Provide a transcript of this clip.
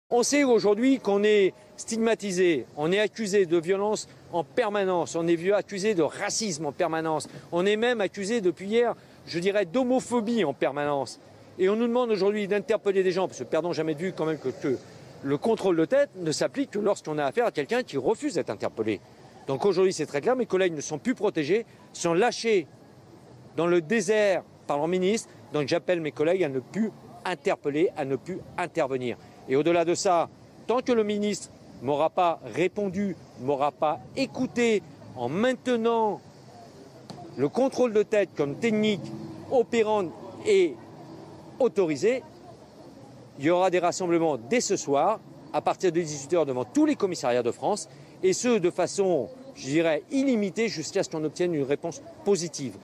On sait aujourd'hui qu'on est stigmatisé, on est accusé de violence en permanence, on est accusé de racisme en permanence, on est même accusé depuis hier, je dirais, d'homophobie en permanence. Et on nous demande aujourd'hui d'interpeller des gens, parce que perdons jamais de vue quand même que le contrôle de tête ne s'applique que lorsqu'on a affaire à quelqu'un qui refuse d'être interpellé. Donc aujourd'hui c'est très clair, mes collègues ne sont plus protégés, sont lâchés dans le désert par leur ministre, donc j'appelle mes collègues à ne plus interpeller, à ne plus intervenir. Et au-delà de ça, tant que le ministre ne m'aura pas répondu, ne m'aura pas écouté en maintenant le contrôle de tête comme technique opérante et autorisée, il y aura des rassemblements dès ce soir, à partir de 18 h devant tous les commissariats de France, et ce de façon, je dirais, illimitée jusqu'à ce qu'on obtienne une réponse positive.